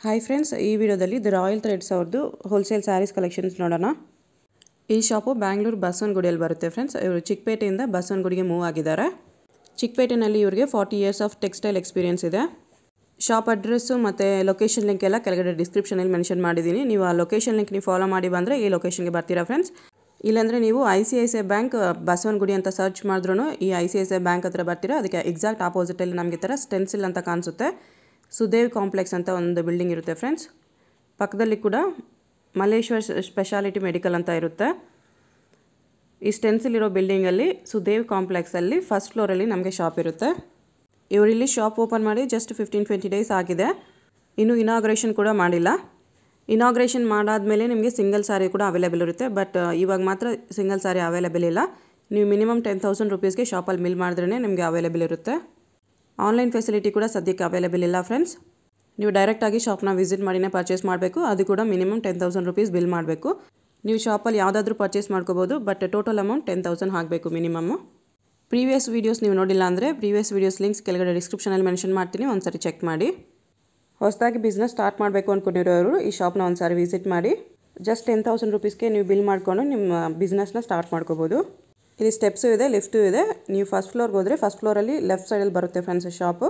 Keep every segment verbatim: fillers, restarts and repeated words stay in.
Hi friends, ಈ ವಿಡಿಯೋದಲ್ಲಿ The Royal Threads ಅವ್ರದ್ದು ಹೋಲ್ಸೇಲ್ ಸ್ಯಾರೀಸ್ ಕಲೆಕ್ಷನ್ಸ್ ನೋಡೋಣ. ಈ ಶಾಪು ಬ್ಯಾಂಗ್ಳೂರು ಬಸವನಗುಡಿಯಲ್ಲಿ ಬರುತ್ತೆ ಫ್ರೆಂಡ್ಸ್. ಇವರು ಚಿಕ್ಕಪೇಟೆಯಿಂದ ಬಸವನಗುಡಿಗೆ ಮೂವ್ ಆಗಿದ್ದಾರೆ. ಚಿಕ್ಕಪೇಟೆನಲ್ಲಿ ಇವರಿಗೆ forty years of textile experience ಇದೆ. ಶಾಪ್ ಅಡ್ರೆಸ್ಸು ಮತ್ತು ಲೊಕೇಶನ್ ಲಿಂಕ್ ಎಲ್ಲ ಕೆಳಗಡೆ ಡಿಸ್ಕ್ರಿಪ್ಷನಲ್ಲಿ ಮೆನ್ಷನ್ ಮಾಡಿದ್ದೀನಿ. ನೀವು ಆ ಲೊಕೇಶನ್ ಲಿಂಕ್ ನೀವು ಫಾಲೋ ಮಾಡಿ ಬಂದರೆ ಈ ಲೊಕೇಶನ್ಗೆ ಬರ್ತೀರಾ ಫ್ರೆಂಡ್ಸ್. ಇಲ್ಲಾಂದರೆ ನೀವು I C I C I bank Basavanagudi ಅಂತ ಸರ್ಚ್ ಮಾಡಿದ್ರೂ ಈ I C I C I bank ಹತ್ರ ಬರ್ತೀರಾ. ಅದಕ್ಕೆ ಎಕ್ಸಾಕ್ಟ್ ಆಪೋಸಿಟಲ್ಲಿ ನಮಗೆ ಥರ ಸ್ಟೆನ್ಸಿಲ್ ಅಂತ ಕಾಣಿಸುತ್ತೆ. ಸುದೇವ್ ಕಾಂಪ್ಲೆಕ್ಸ್ ಅಂತ ಒಂದು ಬಿಲ್ಡಿಂಗ್ ಇರುತ್ತೆ ಫ್ರೆಂಡ್ಸ್. ಪಕ್ಕದಲ್ಲಿ ಕೂಡ ಮಲ್ಲೇಶ್ವರ್ ಸ್ಪೆಷಾಲಿಟಿ ಮೆಡಿಕಲ್ ಅಂತ ಇರುತ್ತೆ. ಈ ಸ್ಟೆನ್ಸಿಲ್ ಇರೋ ಬಿಲ್ಡಿಂಗಲ್ಲಿ ಸುದೇವ್ ಕಾಂಪ್ಲೆಕ್ಸಲ್ಲಿ ಫಸ್ಟ್ ಫ್ಲೋರಲ್ಲಿ ನಮಗೆ ಶಾಪ್ ಇರುತ್ತೆ. ಇವರಿಲ್ಲಿ ಶಾಪ್ ಓಪನ್ ಮಾಡಿ ಜಸ್ಟ್ ಫಿಫ್ಟೀನ್ ಟ್ವೆಂಟಿ ಡೇಸ್ ಆಗಿದೆ. ಇನ್ನೂ ಇನಾಗ್ರೇಷನ್ ಕೂಡ ಮಾಡಿಲ್ಲ. ಇನಾಗ್ರೇಷನ್ ಮಾಡಾದಮೇಲೆ ನಿಮಗೆ ಸಿಂಗಲ್ ಸಾರಿ ಕೂಡ ಅವೈಲೇಬಲ್ ಇರುತ್ತೆ. ಬಟ್ ಇವಾಗ ಮಾತ್ರ ಸಿಂಗಲ್ ಸಾರಿ ಅವೈಲೇಬಲ್ ಇಲ್ಲ. ನೀವು ಮಿನಿಮಮ್ ಟೆನ್ ತೌಸಂಡ್ ರುಪೀಸ್ಗೆ ಶಾಪಲ್ಲಿ ಮಿಲ್ ಮಾಡಿದ್ರೇ ನಿಮಗೆ ಅವೈಲೇಬಲ್ ಇರುತ್ತೆ. ಆನ್ಲೈನ್ ಫೆಸಿಲಿಟಿ ಕೂಡ ಸದ್ಯಕ್ಕೆ ಅವೈಲೇಬಲ್ ಇಲ್ಲ ಫ್ರೆಂಡ್ಸ್. ನೀವು ಡೈರೆಕ್ಟಾಗಿ ಶಾಪ್ನ ವಿಸಿಟ್ ಮಾಡಿನೇ ಪರ್ಚೇಸ್ ಮಾಡಬೇಕು. ಅದು ಕೂಡ minimum ten thousand rupees bill ಮಾಡಬೇಕು. ನೀವು ಶಾಪಲ್ಲಿ ಯಾವುದಾದ್ರೂ ಪರ್ಚೇಸ್ ಮಾಡ್ಕೋಬೋದು. But total amount ten thousand ಆಗಬೇಕು ಮಿನಿಮಮ್ಮು. ಪ್ರೀವಿಯಸ್ ವೀಡಿಯೋಸ್ ನೀವು ನೋಡಿಲ್ಲ ಅಂದರೆ ಪ್ರೀವಿಯಸ್ ವೀಡಿಯೋಸ್ ಲಿಂಕ್ಸ್ ಕೆಳಗಡೆ ಡಿಸ್ಕ್ರಿಪ್ಷನಲ್ಲಿ ಮೆನ್ಷನ್ ಮಾಡ್ತೀನಿ, ಒಂದು ಸಾರಿ ಚೆಕ್ ಮಾಡಿ. ಹೊಸದಾಗಿ ಬಿಸ್ನೆಸ್ ಸ್ಟಾರ್ಟ್ ಮಾಡಬೇಕು ಅಂದ್ಕೊಂಡಿರೋರು ಈ ಶಾಪ್ನ ಒಂದು ಸಾರಿ ವಿಸಿಟ್ ಮಾಡಿ. ಜಸ್ಟ್ ಟೆನ್ ತೌಸಂಡ್ ರುಪೀಸ್ಗೆ ನೀವು ಬಿಲ್ ಮಾಡಿಕೊಂಡು ನಿಮ್ಮ ಬಿಸ್ನೆಸ್ನ ಸ್ಟಾರ್ಟ್ ಮಾಡ್ಕೋಬೋದು. ಇಲ್ಲಿ ಸ್ಟೆಪ್ಸು ಇದೆ, ಲಿಫ್ಟು ಇದೆ. ನೀವು ಫಸ್ಟ್ ಫ್ಲೋರ್ಗೆ ಹೋದರೆ ಫಸ್ಟ್ ಫ್ಲೋರಲ್ಲಿ ಲೆಫ್ಟ್ ಸೈಡಲ್ಲಿ ಬರುತ್ತೆ ಫ್ರೆಂಡ್ಸ್ ಶಾಪು.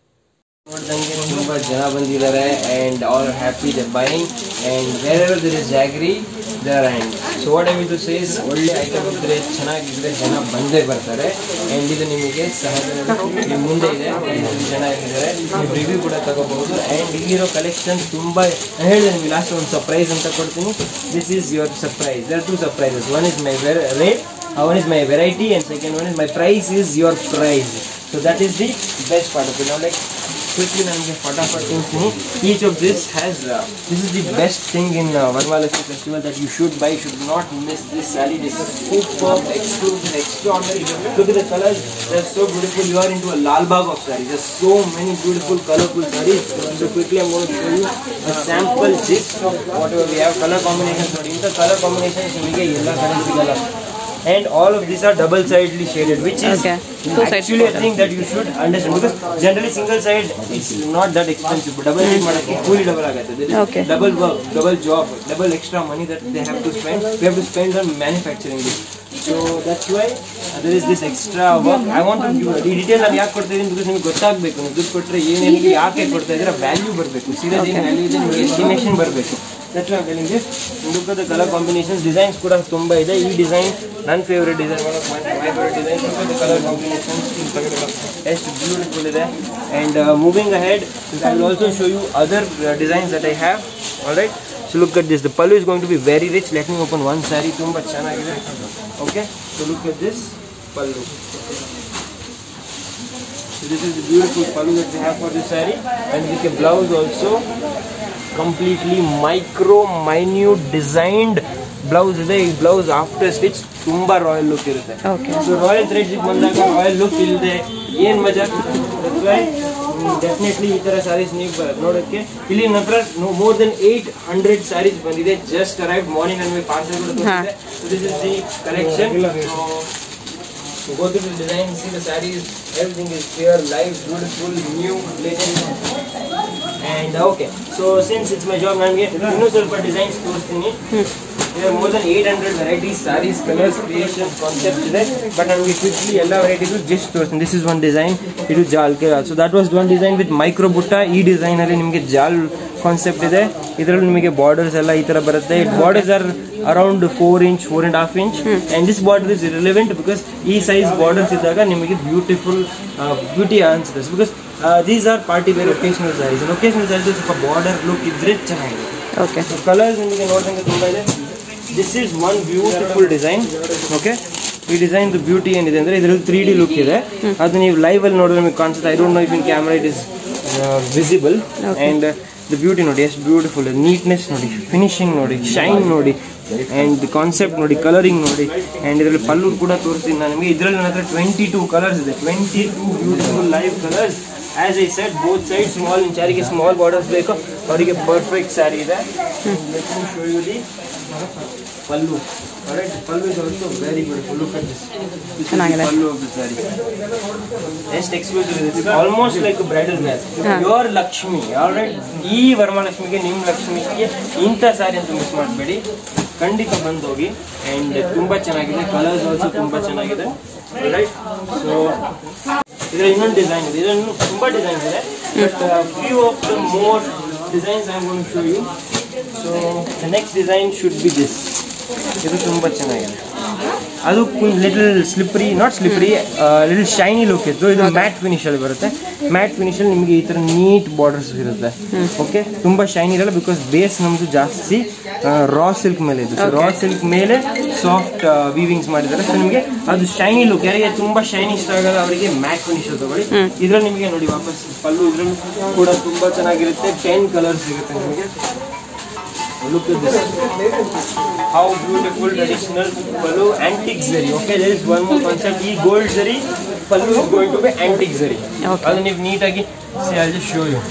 ನೋಡ್ದಂಗೆ ತುಂಬ ಜನ ಬಂದಿದ್ದಾರೆ and all happy the buying and wherever there is jaggery there and so what I mean to says ಒಳ್ಳೆ ಐಟಮ್ ಇದ್ದರೆ ಚೆನ್ನಾಗಿದ್ದರೆ ಜನ ಬಂದೇ ಬರ್ತಾರೆ. ಆ್ಯಂಡ್ ಇದು ನಿಮಗೆ ಸಹಜ ನಿಮ್ಮ ಮುಂದೆ ಇದೆ, ಜನ ಇದ್ದಾರೆ, ನೀವು ರಿವ್ಯೂ ಕೂಡ ತಗೋಬಹುದು. ಆ್ಯಂಡ್ ಇಲ್ಲಿರೋ ಕಲೆಕ್ಷನ್ ತುಂಬ ಹೇಳಿದೆ ನಿಮಗೆ ಲಾಸ್ಟ್ ಒಂದು ಸರ್ಪ್ರೈಸ್ ಅಂತ ಕೊಡ್ತೀನಿ. This is your surprise. There two surprises. One is my favourite, one is my variety, and second one is my price is your price. So that is the best part of it. Now like quickly namge fatafat thinking, each of this has uh, this is the best thing in uh, Varmalakshmi festival that you should buy, should not miss this saree. This is superb, exclusive, extraordinary. Look at the colors, they're so beautiful. You are into a lal bag of sarees. There's so many beautiful colorful sarees. So quickly I'm going to show you a sample gist of whatever we have. Color combinations, but in the color combinations nimage ella colors sigala. And all of these are double sidedly shaded, which is okay. Actually a thing that you should understand, because generally single side it's not that expensive, but double side madake fully double agate. Okay. Double work, double job, double extra money that they have to spend. We have to spend on manufacturing this. So that's why uh, there is this extra work. I want to give the detail ನಾನು ಯಾಕೆ ಕೊಡ್ತಾ ಇದ್ದೀನಿ, because ನಿಮಗೆ ಗೊತ್ತಾಗಬೇಕು. ನೀವು ದುಡ್ಡು ಕೊಟ್ಟರೆ ಏನೇನಿಗೆ ಯಾಕೆ ಕೊಡ್ತಾ ಇದ್ದೀರಾ ವ್ಯಾಲ್ಯೂ ಬರಬೇಕು. ಸೀದಾ ಏನು ವ್ಯಾಲ್ಯೂ ಇದೆ ನಿಮಗೆ ಎಸ್ಟಿಮೇಷನ್ ಬರಬೇಕು. That's why I'm telling you. Look at the color combinations. Designs ಕೂಡ ತುಂಬ ಇದೆ. ಈ ಡಿಸೈನ್ ನನ್ನ favourite design, one of my favourite design. Look at the color combinations. ಎಷ್ಟು ಬ್ಯೂಟಿಫುಲ್ ಇದೆ. And uh, moving ahead, I will also show you other uh, designs that I have. Alright. So look at this. The pallu is going to be very rich. Let me open one saree. ತುಂಬ ಚೆನ್ನಾಗಿದೆ. Okay. So look at this pallu. So this is the beautiful pallu that we have for this saree, and with a blouse also. Completely micro minute designed blouse ಇದೆ. ಈ blouse after stitch ತುಂಬಾ royal look ಇರುತ್ತೆ. So royal threads ಬಂದಾಗ royal look ಇಲ್ಲದೆ ಏನ್ ಮಜಾ. Definitely ಈ ತರ ಸ್ಯಾರೀಸ್ ನೀವು ನೋಡೋಕ್ಕೆ ಇಲ್ಲಿ ನಂತರ more than eight hundred saris ಬಂದಿದೆ. ಜಸ್ಟ್ ಅರೈವ್ ಮಾರ್ನಿಂಗ್ ನಮಗೆ ಪಾರ್ಸಲ್ ಕೂಡ ಬಂದಿದೆ. So this is the collection. Go to the design, see the sarees, everything is clear, live, beautiful, new, latest. And okay, so since it's my job, nange innu ಸ್ವಲ್ಪ designs ತೋರಿಸ್ತೀನಿ. There are more than eight hundred varieties, sarees, colors, creations, concepts ಇದೆ. But nange quickly ಎಲ್ಲ varieties just ತೋರಿಸ್ತೀನಿ. This is one design, ಇದು ಜಾಲ್ ಕೆ. So that was one design with micro butta. ಈ design ಅಲ್ಲಿ ನಿಮಗೆ ಜಾಲ್ ಕಾನ್ಸೆಪ್ಟ್ ಇದೆ. ಇದರಲ್ಲಿ ನಿಮಗೆ ಬಾರ್ಡರ್ಸ್ ಎಲ್ಲ ಈ ತರ ಬರುತ್ತೆ. Borders are around four inch four and half inch and this border is relevant because ಈ ಸೈಜ್ ಬಾರ್ಡರ್ಸ್ ಇದ್ದಾಗ ನಿಮಗೆ ಬ್ಯೂಟಿಫುಲ್ ಬ್ಯೂಟಿ ಅನ್ಸುತ್ತೆ. Because these are party wear occasional saris. Occasional saris ಸ್ವಲ್ಪ ಬಾರ್ಡರ್ ಲುಕ್ ಇದ್ರೆ ಚೆನ್ನಾಗಿದೆ. ಓಕೆ. ಸೊ ಕಲರ್ಸ್ ನಿಮಗೆ ನೋಡಿದಂಗೆ ತುಂಬ ಇದೆ. This is one beautiful design. Okay. ಈ ಡಿಸೈನ್ ಬ್ಯೂಟಿ ಏನಿದೆ ಅಂದರೆ ಇದರಲ್ಲಿ ತ್ರೀ ಡಿ ಲುಕ್ ಇದೆ. ಅದು ನೀವು ಲೈವ್ ಅಲ್ಲಿ ನೋಡಿದ್ರೆ ನಿಮಗೆ ಕಾಣಿಸುತ್ತೆ. I don't know if in camera it is visible. And the beauty ನೋಡಿ ಎಷ್ಟು ಬ್ಯೂಟಿಫುಲ್, ನೀಟ್ನೆಸ್ ನೋಡಿ, ಫಿನಿಶಿಂಗ್ ನೋಡಿ, ಶೈನ್ ನೋಡಿ, ಆ್ಯಂಡ್ ದಿ ಕಾನ್ಸೆಪ್ಟ್ ನೋಡಿ, ಕಲರಿಂಗ್ ನೋಡಿ. ಆ್ಯಂಡ್ ಇದರಲ್ಲಿ ಪಲ್ಲು ಕೂಡ ತೋರಿಸ್ತೀನಿ ನಾನು ನಿಮಗೆ. ಇದರಲ್ಲಿ ನನ್ನ ಹತ್ರ ಟ್ವೆಂಟಿ ಟೂ ಕಲರ್ಸ್ ಇದೆ. Twenty two beautiful live colours. As I said both side small inch. ಯಾರಿಗೆ ಸ್ಮಾಲ್ ಬಾರ್ಡರ್ಸ್ ಬೇಕೋ ಅವರಿಗೆ ಪರ್ಫೆಕ್ಟ್ ಸ್ಯಾರಿ ಇದೆ. Show you the pallu. Alright, pallu is also very beautiful. Look at this. This is the ಚೆನ್ನಾಗಿದೆ. pallu of the saree. Just exclusive. It's almost like a bridal wear. ಹಾ. Your Lakshmi. Alright, ಈ ವರಮಹಾಲಕ್ಷ್ಮಿಗೆ ನಿಮ್ಮ ಲಕ್ಷ್ಮಿಗೆ ಇಂಥ ಸಾರಿ ಅಂತ miss ಮಾಡಬೇಡಿ. ಖಂಡಿತ ಬಂದು ಹೋಗಿ. And ತುಂಬಾ ಚೆನ್ನಾಗಿದೆ. ಕಲರ್ಸ್ ಆಲ್ಸೋ ತುಂಬಾ ಚೆನ್ನಾಗಿದೆ. Alright, so ಇದರ ಇನ್ನೊಂದು ಡಿಸೈನ್ ಇದೆ. ಇದನ್ನು ತುಂಬಾ ಡಿಸೈನ್ಸ್ ಇದೆ. But uh, few of the more designs I am going to show you. So the next design should be this. ಇದು ತುಂಬಾ ಚೆನ್ನಾಗಿದೆ. ಅದು little slippery, not slippery, little shiny look ಇತ್ತು. ಇದು ಮ್ಯಾಟ್ ಫಿನಿಶ್ ಅಲ್ಲಿ ಬರುತ್ತೆ. ಮ್ಯಾಟ್ ಫಿನಿಶ್ ಅಲ್ಲಿ ನಿಮಗೆ ಈ ತರ ನೀಟ್ ಬಾರ್ಡರ್ಸ್ ಇರುತ್ತೆ. ಓಕೆ, ತುಂಬಾ ಶೈನಿ ಇರಲ್ಲ ಬಿಕಾಸ್ ಬೇಸ್ ನಮ್ದು ಜಾಸ್ತಿ ರಾ ಸಿಲ್ಕ್ ಮೇಲೆ ಇದೆ. ರಾ ಸಿಲ್ಕ್ ಮೇಲೆ ಸಾಫ್ಟ್ ವೀವಿಂಗ್ಸ್ ಮಾಡಿದ್ದಾರೆ. ಸೊ ನಿಮಗೆ ಅದು ಶೈನಿ ಲುಕ್, ಯಾರಿಗೆ ತುಂಬಾ ಶೈನಿ ಇಷ್ಟ ಆಗಲ್ಲ ಅವರಿಗೆ ಮ್ಯಾಟ್ ಫಿನಿಶ್ ತಗೊಳ್ಳಿ. ಇದ್ರಲ್ಲಿ ನಿಮಗೆ ನೋಡಿ ವಾಪಸ್ ಪಲ್ಲು ಇದ್ರಲ್ಲಿ ಕೂಡ ತುಂಬಾ ಚೆನ್ನಾಗಿರುತ್ತೆ. ಟೆನ್ ಕಲರ್ಸ್ ಸಿಗುತ್ತೆ ನಿಮಗೆ. Look at this. How beautiful traditional pallu, antique zari. Okay, there is one more concept. E gold zari pallu is going to be antique zari. Okay. Adun if neat agi, see, I'll just show you.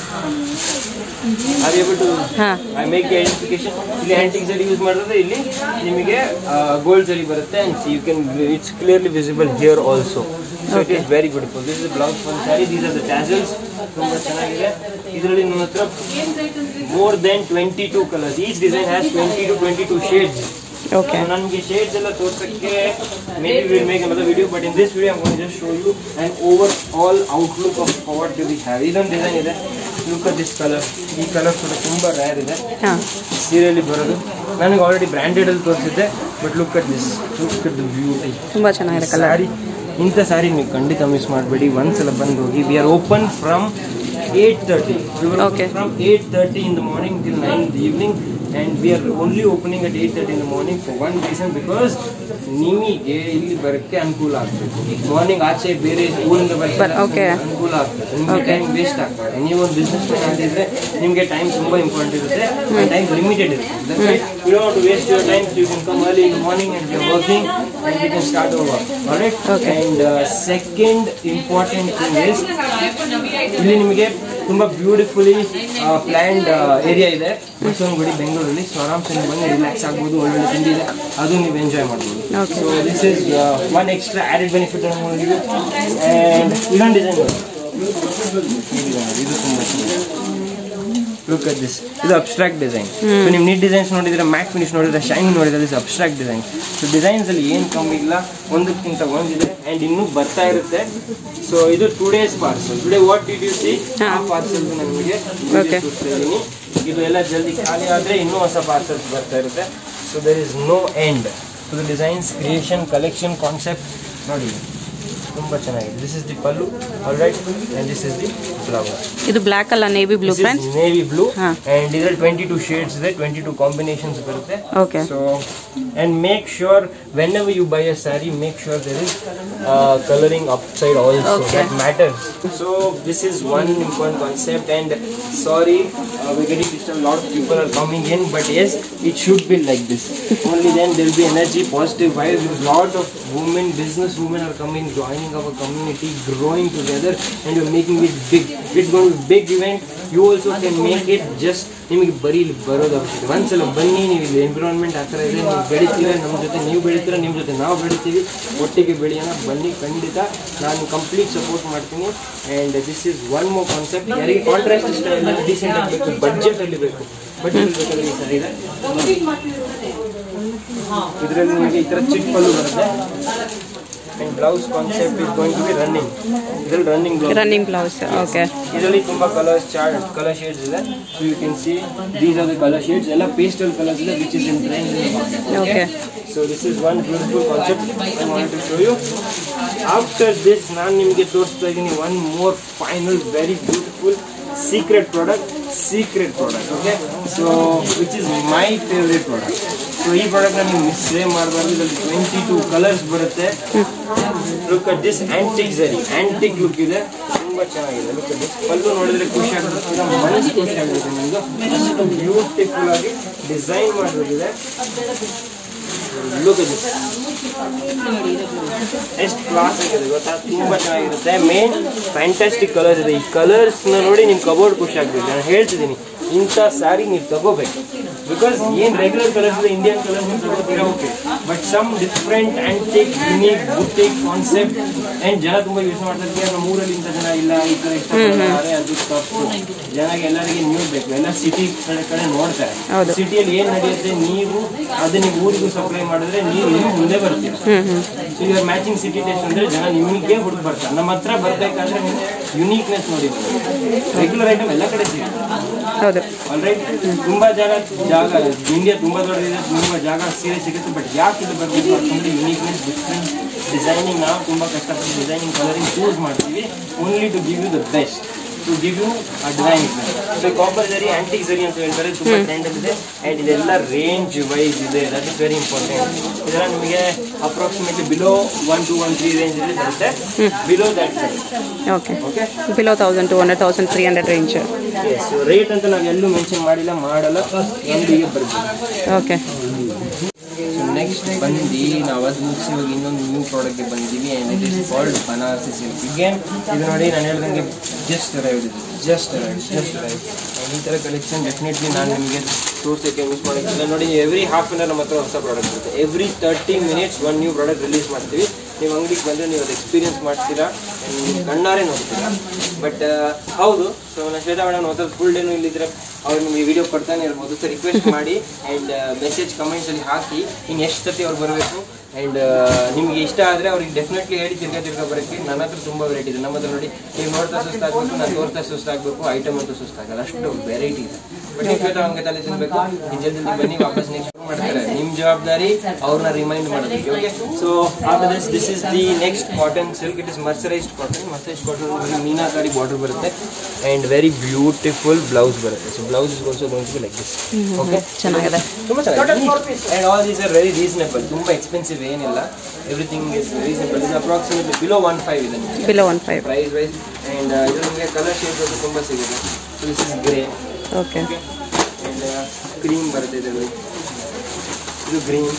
Are you able to? ಹಾಂ I make the identification. ಇಲ್ಲಿ antique zari use ಮಾಡಿದ್ರೆ ಇಲ್ಲಿ ನಿಮಗೆ gold zari ಬರುತ್ತೆ. And see, you can, it's clearly visible here also. So it is very beautiful. This is the blouse for the saree. These are the tassels. ತುಂಬಾ ಚೆನ್ನಾಗಿದೆ. ಇದರಲ್ಲಿ ನಮ್ಮ ಹತ್ರ more than twenty-two colors. Each design has twenty to twenty-two shades. Okay. ನನಗೆ shades ಎಲ್ಲ ತೋರ್ಸಕ್ಕೆ maybe we'll make another video, but in this video I'm going to just show you an overall outlook of what do we have. ಇದೊಂದು design ಇದೆ. Look at this color. ಈ colour ಕೂಡ ತುಂಬಾ rare ಇದೆ. ಹಾಂ ಸೀರೆಯಲ್ಲಿ ಬರೋದು. ನನಗೆ ಆಲ್ರೆಡಿ ಬ್ರ್ಯಾಂಡೆಡ್ ಅಲ್ಲಿ ತೋರಿಸಿದ್ದೆ, but look at this. Look at the beauty. ತುಂಬ ಚೆನ್ನಾಗಿದೆ ಕಲರ್. ಸಾರಿ, ಇಂಥ ಸಾರಿ ನೀವು ಖಂಡಿತ ಮಿಸ್ ಮಾಡಬೇಡಿ. ಒಂದ್ಸಲ ಬಂದು ಹೋಗಿ. We are open from eight thirty. We were Okay. from eight thirty in the morning till nine in the evening, and we are only opening at eight thirty in the morning for one reason, because ನಿಮಗೆ ಇಲ್ಲಿ ಬರಕ್ಕೆ ಅನುಕೂಲ ಆಗಬೇಕು. Morning ಆಚೆ ಬೇರೆ ಊರಿಂದ ಬರಕ್ಕೆ Okay. ಅನುಕೂಲ ಆಗ್ತದೆ. ನಿಮಗೆ ಟೈಮ್ ವೇಸ್ಟ್ ಆಗ್ತದೆ. ನೀವು ಒಂದು ಬಿಸ್ನೆಸ್ ಮಾಡಿದ್ರೆ ನಿಮಗೆ ಟೈಮ್ ತುಂಬಾ ಇಂಪಾರ್ಟೆಂಟ್ ಇರುತ್ತೆ. ಟೈಮ್ ಲಿಮಿಟೆಡ್ ಇರುತ್ತೆ. You don't waste your time, so you can come early in the morning and you are working and you can start our work. Alright. And second important thing is, ಇಲ್ಲಿ ನಿಮಗೆ ತುಂಬಾ beautifully planned area ಇದೆ ಬಸವನಗುಡಿ ಬೆಂಗಳೂರಲ್ಲಿ. So ಆರಾಮ್ಸೆ ನೀವು ಬಂದು relax ಆಗ್ಬೋದು. ಒಳ್ಳೊಳ್ಳೆ ತಿಂಡಿ ಇದೆ, ಅದು ನೀವು ಎಂಜಾಯ್ ಮಾಡ್ಬೋದು. So this is one extra added benefit ಅನ್ನು ನೋಡಿದ್ವಿ. ಆ್ಯಂಡ್ ಇದೊಂದು ಡಿಸೈನ್ ಇದು ತುಂಬ ಲುಕ್ ಅಟ್ ದಿಸ್. ಇದು ಅಬ್ಸ್ಟ್ರಾಕ್ಟ್ ಡಿಸೈನ್. ಸೊ ನೀವು ನೀಟ್ ಡಿಸೈನ್ಸ್ ನೋಡಿದ್ರೆ, ಮ್ಯಾಟ್ ಫಿನಿಶ್ ನೋಡಿದ್ರೆ, ಶೈನ್ ನೋಡಿದ್ರೆ, this abstract design. So designs ಅಲ್ಲಿ ಏನು ಕಮ್ಮಿ ಇಲ್ಲ, ಒಂದಕ್ಕಿಂತ ಒಂದಿದೆ ಆ್ಯಂಡ್ ಇನ್ನೂ ಬರ್ತಾ ಇರುತ್ತೆ. ಸೊ ಇದು two days parcel. Today what did you see? ಆ ಪಾರ್ಸಲ್ ನಮಗೆ ತೋರಿಸ್ತಿದ್ದೀನಿ. ಇದು ಎಲ್ಲ ಜಲ್ದಿ ಖಾಲಿ ಆದರೆ ಇನ್ನೂ ಹೊಸ ಪಾರ್ಸಲ್ಸ್ ಬರ್ತಾ ಇರುತ್ತೆ. So there is no end to the designs, creation, collection, concept. ನೋಡಿ ತುಂಬ ಚೆನ್ನಾಗಿದೆ. This is the pallu, alright, and this is the blouse. ಇದು ಬ್ಲ್ಯಾಕ್ ಅಲ್ಲ, navy blue friends. Navy blue and ಇದರಲ್ಲಿ ಟ್ವೆಂಟಿ ಟು ಶೇಡ್ಸ್ ಇದೆ, twenty two combinations ಬರುತ್ತೆ. Okay. So and make sure whenever you buy a sari, make sure there is colouring upside also. That matters. So this is one important concept. And sorry we get it, a lot of people are coming in, but yes, it should be like this. Only then there will be energy, positive vibes. A lot of women, business women are coming, joining our community, growing together, and you're making it big. It's going to be a big event. You also can make it. Just ನಿಮಗೆ ಬರೀ ಇಲ್ಲಿ ಬರೋದು ಅವಶ್ಯಕತೆ. ಒಂದ್ಸಲ ಬನ್ನಿ. ನೀವು ಇಲ್ಲಿ environment ಆ ಥರ ಇದೆ, ನೀವು ಬೆಳಿತೀರ, ನಮ್ಮ ಜೊತೆ ನೀವು ಬೆಳಿತೀರ, ನಿಮ್ಮ ಜೊತೆ ನಾವು ಬೆಳಿತೀವಿ, ಒಟ್ಟಿಗೆ ಬೆಳೆಯೋಣ. ಬನ್ನಿ, ಖಂಡಿತ ನಾನು ಕಂಪ್ಲೀಟ್ ಸಪೋರ್ಟ್ ಮಾಡ್ತೀನಿ. And this is one more concept. ಯಾರಿಗೆ ಕಾಂಟ್ರಾಸ್ಟ್ ಇಷ್ಟ ಇಲ್ಲ, ಡೀಸೆಂಟ್ ಆಗಿ ಬೇಕು, ಬಡ್ಜೆಟಲ್ಲಿ ಬೇಕು, ಬಡ್ಜೆಟ್ ಬೇಕಾದ್ರೆ ಈ ಸರಿ ಇದೆ. ಇದರಲ್ಲಿ ನಿಮಗೆ ಈ ಥರ ಚಿಕ್ಕ ಪಲ್ಲು ಬರುತ್ತೆ. And blouse concept is going to be running. ಇದರಲ್ಲಿ running blouse. Running blouse. Okay. ಇದರಲ್ಲಿ ತುಂಬಾ ಕಲರ್ಸ್ ಚಾರ್ಟ್ ಕಲರ್ ಶೇಡ್ಸ್ ಇದೆ. So you can see these are the colour shades. ಎಲ್ಲ ಪೇಸ್ಟಲ್ ಕಲರ್ಸ್ ಇದೆ, which is in trend. Okay. So this is one beautiful concept I want to show you. After this ನಾನು ನಿಮಗೆ ತೋರಿಸ್ತಾ ಇದ್ದೀನಿ one more final very beautiful secret product. Secret product. Okay. So which is my favourite product. So ಈ ಪ್ರಾಡಕ್ಟ್ನ ನೀವು ಮಿಸ್ಸೇ ಮಾಡಬಾರ್ದು. ಇದರಲ್ಲಿ ಟ್ವೆಂಟಿ ಟೂ ಕಲರ್ಸ್ ಬರುತ್ತೆ. Look at this antique zari. Antique look ಇದೆ, ತುಂಬ ಚೆನ್ನಾಗಿದೆ. Look at this. ಪಲ್ಲು ನೋಡಿದ್ರೆ ಖುಷಿ ಆಗ್ಬಿಡುತ್ತೆ, ಮನಸ್ಸು ಖುಷಿ ಆಗುತ್ತೆ ನಿಮ್ಮದು. ಅಷ್ಟು ಬ್ಯೂಟಿಫುಲ್ ಆಗಿ ಡಿಸೈನ್ ಮಾಡಿರೋದಿದೆ. Look at this. ಎಷ್ಟು ಕ್ಲಾಸ್ ಆಗಿದೆ ಗೊತ್ತಾ, ತುಂಬ ಚೆನ್ನಾಗಿರುತ್ತೆ. ಮೇನ್ ಫ್ಯಾಂಟಾಸ್ಟಿಕ್ ಕಲರ್ಸ್ ಇದೆ. ಈ ಕಲರ್ಸ್ನ ನೋಡಿ ನಿಮ್ಮ ಕಬೋರ್ಡ್ ಖುಷಿ ಆಗ್ಬೇಕು. ನಾನು ಹೇಳ್ತಿದ್ದೀನಿ, ಇಂಥ ಸ್ಯಾರಿ ನೀವು ತಗೋಬೇಕು. ಬಿಕಾಸ್ ಏನ್ ರೆಗ್ಯುಲರ್ ಕಲರ್ಸ್ ಇಂಡಿಯನ್ ಕಲರ್ಸ್ ತಗೋತೀರಾ okay, but some different antique unique boutique concept and ಜನ ತುಂಬಾ ಯೂಸ್ ಮಾಡ್ತಾರೆ. ನಮ್ಮ ಊರಲ್ಲಿ ಇಂಥ ಜನ ಇಲ್ಲ, ಈ ತರ ಇಷ್ಟಪಡ್ತಾರೆ, ಅದು ತಪ್ಪು. ಜನಗೆ ಎಲ್ಲರಿಗೆ ನ್ಯೂಸ್ ಬೇಕು, ಎಲ್ಲ ಸಿಟಿ ಕಡೆ ಕಡೆ ನೋಡ್ತಾರೆ. ಸಿಟಿಯಲ್ಲಿ ಏನ್ ನಡೆಯುತ್ತೆ, ನೀವು ಅದನ್ನ ಊರಿಗೂ ಸಪ್ಲೈ ಮಾಡಿದ್ರೆ ನೀವು ಇನ್ನೂ ಮುಂದೆ ಬರ್ತೀರಾ. ಸೊ ಇವಾಗ ಮ್ಯಾಚಿಂಗ್ ಸಿಟಿ ಟೇಸ್ಟ್ ಅಂದ್ರೆ ಜನ ನಿಮಗೆ ಹುಡುಕ್ ಬರ್ತಾರೆ. ನಮ್ಮ ಹತ್ರ ಬರ್ಬೇಕಾದ್ರೆ ಯುನೀಕ್ನೆಸ್ ನೋಡಿ, ರೆಗ್ಯುಲರ್ ಐಟಮ್ ಎಲ್ಲ ಕಡೆ ಸಿಗುತ್ತೆ. ಆಲ್ರೈಟ್, ತುಂಬಾ ಜಾಗ ಜಾಗ ಇಂಡಿಯಾ ತುಂಬಾ ದೊಡ್ಡದಿದೆ, ತುಂಬಾ ಜಾಗ ಸೀರೆ ಸಿಗುತ್ತೆ. ಬಟ್ ಯಾಕೆ ಇದು ಬರಬೇಕು ಅಂತಂದ್ರೆ ಯುನೀಕ್ನೆಸ್, ಡಿಫ್ರೆಂಟ್ ಡಿಸೈನಿಂಗ್. ನಾವು ತುಂಬಾ ಕಷ್ಟಪಟ್ಟು ಡಿಸೈನಿಂಗ್ ಕಲರಿಂಗ್ ಚೂಸ್ ಮಾಡ್ತೀವಿ only to give you the best, to give you a design. So copper zari, antique zari ಅಂತ ಹೇಳ್ತಾರೆ, ತುಂಬಾ ಟ್ರೆಂಡ್ ಇದೆ. ಅಂಡ್ ಇದೆಲ್ಲ ರೇಂಜ್ ವೈಸ್ ಇದೆ, ದಟ್ ಇಸ್ ವೆರಿ ಇಂಪಾರ್ಟೆಂಟ್. ಇದೆಲ್ಲ ನಿಮಗೆ approximately below one two one three range ಇದೆ ಬರುತ್ತೆ. Below that okay okay below thousand two hundred thousand three hundred range. So rate ಅಂತ ನಾವು ಎಲ್ಲೂ ಮೆನ್ಷನ್ ಮಾಡಿಲ್ಲ, ಮಾಡಲ್ಲ, ಎಂಡಿಗೆ ಬರ್ತೀವಿ. ಓಕೆ. ನೆಕ್ಸ್ಟ್ ಬಂದು ನಾವು ಅದು ಮುಗಿಸಿ ಇವಾಗ ಇನ್ನೊಂದು ನ್ಯೂ ಪ್ರಾಡಕ್ಟ್ಗೆ ಬಂದಿದ್ದೀವಿ. And it is called Banarasi silk. ಈಗೇನು ಇದು ನೋಡಿ, ನಾನು ಹೇಳ್ದಂಗೆ ಜಸ್ಟ್ ಅರೈವ್ಡ್ ಇದೆ, ಜಸ್ಟ್ ಅರೈವ್ಡ್ ಜಸ್ಟ್ ಅರೈವ್ಡ್ ಈ ಥರ ಕಲೆಕ್ಷನ್ ಡೆಫಿನೆಟ್ಲಿ ನಾನು ನಿಮಗೆ ತೋರಿಸೋಕ್ಕೆ ಮಿಸ್ ಮಾಡೋಕ್ಕಿಲ್ಲ. ನೋಡಿ, ಎವ್ರಿ ಹಾಫ್ ಆನ್ ಅವರ್ ನಮ್ಮ ಹತ್ರ ಹೊಸ ಪ್ರಾಡಕ್ಟ್ ಬರುತ್ತೆ. Every thirty minutes one new product release ಮಾಡ್ತೀವಿ. ನೀವು ಅಂಗಡಿಗೆ ಬಂದರೆ ನೀವು ಅದು ಎಕ್ಸ್ಪೀರಿಯನ್ಸ್ ಮಾಡ್ತೀರಾ, ಕಣ್ಣಾರೆ ನೋಡ್ತೀರಾ. ಬಟ್ ಹೌದು, ಸೊ ನಾನು ಶ್ವೇತಾ ಮೇಡಮ್ ಹೊಸ ಫುಲ್ ಡೇನು ಇಲ್ಲಿದ್ರೆ ಅವ್ರು ನಿಮಗೆ ವಿಡಿಯೋ ಕೊಡ್ತಾನೆ ಇರ್ಬೋದು. ಸೊ ರಿಕ್ವೆಸ್ಟ್ ಮಾಡಿ ಆ್ಯಂಡ್ ಮೆಸೇಜ್ ಕಮೆಂಟ್ಸಲ್ಲಿ ಹಾಕಿ ಇನ್ನು ಎಷ್ಟು ಸತಿ ಅವ್ರು ಬರಬೇಕು. ಆ್ಯಂಡ್ ನಿಮಗೆ ಇಷ್ಟ ಆದರೆ ಅವ್ರಿಗೆ ಡೆಫಿನೆಟ್ಲಿ ಹೇಳಿ ತಿರ್ಗಾ ತಿರ್ಗಾ ಬರೋಕ್ಕೆ. ನನ್ನ ಹತ್ರ ತುಂಬ ವೆರೈಟಿ ಇದೆ. ನಮ್ಮ ಹತ್ರ ನೋಡಿ, ನೀವು ನೋಡ್ತಾ ಸುಸ್ತಾಗಬೇಕು, ನಾನು ತೋರ್ತಾ ಸುಸ್ತಾಗಬೇಕು, ಐಟಮ್ ಅಂತೂ ಸುಸ್ತಾಗಲ್ಲ, ಅಷ್ಟು ವೆರೈಟಿ ಇದೆ. ಬಟ್ ಈಗ ಶ್ವೇತಾ ಅವ್ನಿಗೆ ತಲೆ ತಿನ್ಬೇಕು, ಜಲ್ದಿ ಜಲ್ದಿ ಬನ್ನಿ, ವಾಪಸ್ ನೆಕ್ಸ್ಟ್ ಮಾಡ್ತಾರೆ. ನಿಮ್ಮ ಜವಾಬ್ದಾರಿ ಅವ್ರನ್ನ ರಿಮೈಂಡ್ ಮಾಡೋದಕ್ಕೆ. Okay, so after this this is the next cotton silk. It is mercerised cotton. Mercerised cotton meenakari border ಬರುತ್ತೆ ಆ್ಯಂಡ್ ವೆರಿ ಬ್ಯೂಟಿಫುಲ್ ಬ್ಲೌಸ್ ಬರುತ್ತೆ. So blouse is also going to be like this. Okay, ಚೆನ್ನಾಗಿದೆ, ತುಂಬ ಚೆನ್ನಾಗಿದೆ. And all these are very reasonable, ತುಂಬ expensive ಏನಿಲ್ಲ. Everything is reasonable. Is approximately below one five ಇದೆ ನಿಮಗೆ, below one five price wise. And ಇದು ನಿಮಗೆ colour shades ಅದು ತುಂಬ ಸಿಗುತ್ತೆ. So this is grey. Okay. And cream ಬರುತ್ತೆ ಇದರಲ್ಲಿ, ಇದು ಗ್ರೀನ್,